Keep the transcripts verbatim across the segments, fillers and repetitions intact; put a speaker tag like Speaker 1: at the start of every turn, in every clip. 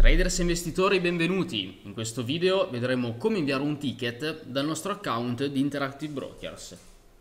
Speaker 1: Traders e investitori, benvenuti! In questo video vedremo come inviare un ticket dal nostro account di Interactive Brokers.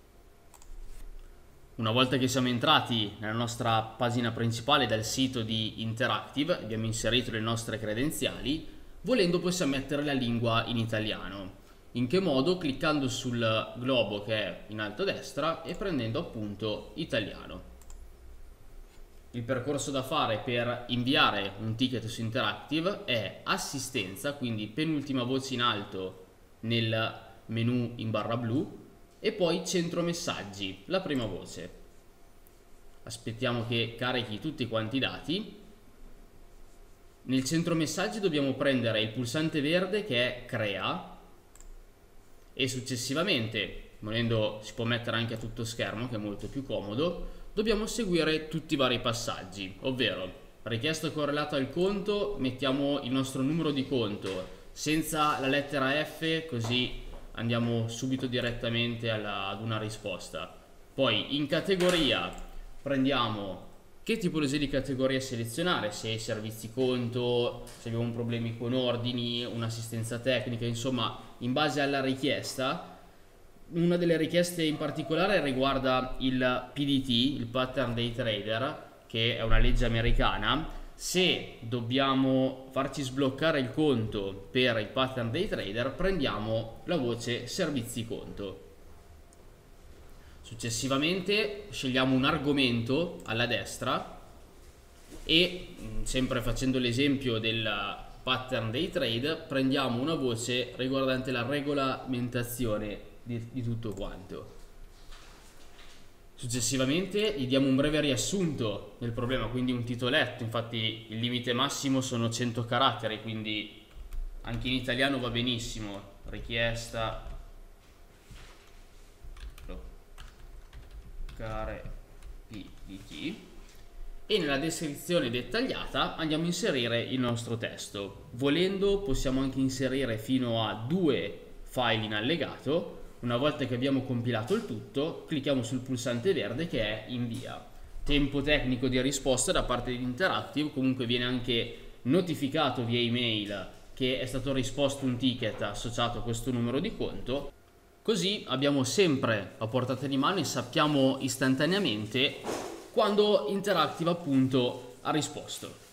Speaker 1: Una volta che siamo entrati nella nostra pagina principale del sito di Interactive, abbiamo inserito le nostre credenziali, volendo possiamo mettere la lingua in italiano. In che modo? Cliccando sul globo che è in alto a destra e prendendo appunto italiano. Il percorso da fare per inviare un ticket su Interactive è assistenza, quindi penultima voce in alto nel menu in barra blu, e poi centro messaggi, la prima voce. Aspettiamo che carichi tutti quanti i dati. Nel centro messaggi dobbiamo prendere il pulsante verde che è crea e successivamente, volendo si può mettere anche a tutto schermo che è molto più comodo, dobbiamo seguire tutti i vari passaggi, ovvero richiesta correlata al conto, mettiamo il nostro numero di conto senza la lettera F, così andiamo subito direttamente alla, ad una risposta. Poi in categoria prendiamo che tipologia di categoria selezionare, se servizi conto, se abbiamo problemi con ordini, un'assistenza tecnica, insomma in base alla richiesta. Una delle richieste in particolare riguarda il P D T, il Pattern Day Trader, che è una legge americana. Se dobbiamo farci sbloccare il conto per il Pattern Day Trader, prendiamo la voce servizi conto. Successivamente scegliamo un argomento alla destra e, sempre facendo l'esempio del Pattern Day Trade, prendiamo una voce riguardante la regolamentazione di, di tutto quanto. Successivamente gli diamo un breve riassunto del problema, quindi un titoletto. Infatti il limite massimo sono cento caratteri, quindi anche in italiano va benissimo. Richiesta bloccare P D T. E nella descrizione dettagliata andiamo a inserire il nostro testo. Volendo possiamo anche inserire fino a due file in allegato. Una volta che abbiamo compilato il tutto, clicchiamo sul pulsante verde che è invia. Tempo tecnico di risposta da parte di Interactive, comunque viene anche notificato via email che è stato risposto un ticket associato a questo numero di conto. Così abbiamo sempre a portata di mano e sappiamo istantaneamente quando Interactive appunto ha risposto.